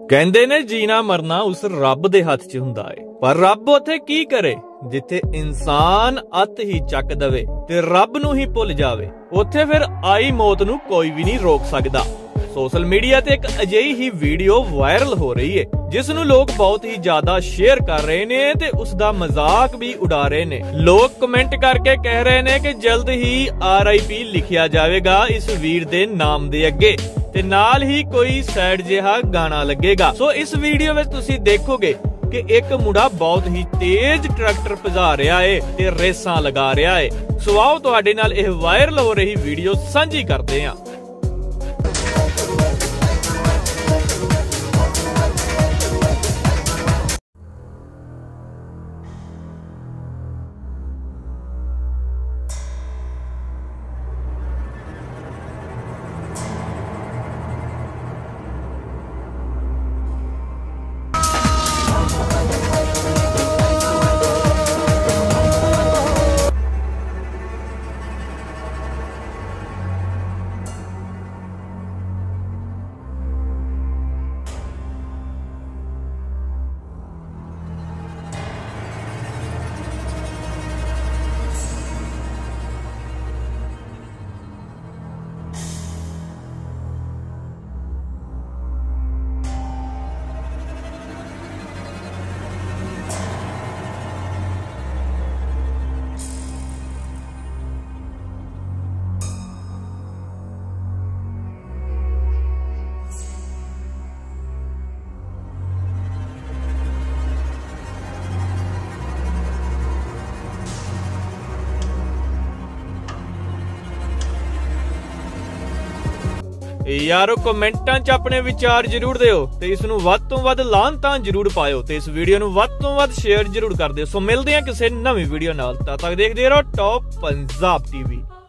ਕਹਿੰਦੇ ਨੇ ਜੀਣਾ ਮਰਨਾ ਉਸ ਰੱਬ ਦੇ ਹੱਥ 'ਚ ਹੁੰਦਾ ਏ, ਪਰ ਰੱਬ ਉੱਥੇ ਕੀ ਕਰੇ ਜਿੱਥੇ ਇਨਸਾਨ ਅੱਤ ਹੀ ਚੱਕ ਦਵੇ ਤੇ ਰੱਬ ਨੂੰ ਹੀ ਭੁੱਲ ਜਾਵੇ। ਉੱਥੇ ਫਿਰ ਆਈ ਮੌਤ ਨੂੰ ਕੋਈ ਵੀ ਨਹੀਂ ਰੋਕ ਸਕਦਾ। सोशल मीडिया ते एक अजिही ही वीडियो वायरल हो रही है जिस नूं लोग बहुत ही ज्यादा शेयर कर रहे ने ते उसदा मजाक भी उड़ा रहे ने। लोग कमेंट करके कह रहे ने कि जल्द ही RIP लिखिया जाएगा इस वीर दे नाम दे अगे ते नाल ही कोई सैड जिहा गाना लगेगा। सो इस वीडियो में तुसी देखोगे कि एक मुंडा बहुत ही तेज ट्रैक्टर भजा रहा है ते रेसां लगा रहा है। सो आओ तुहाडे नाल इह वायरल हो रही वीडियो सांझी करदे हां। यारो कमेंटां च अपने विचार जरूर दिओ ते इस नूं वध तों वध लाहनतां जरूर पाओ ते इस वीडियो नूं वध तों वध शेयर जरूर कर दिओ। सो मिलदे हां किसी नवीं वीडियो नाल, तद तक देखदे रहो टॉप पंजाब TV।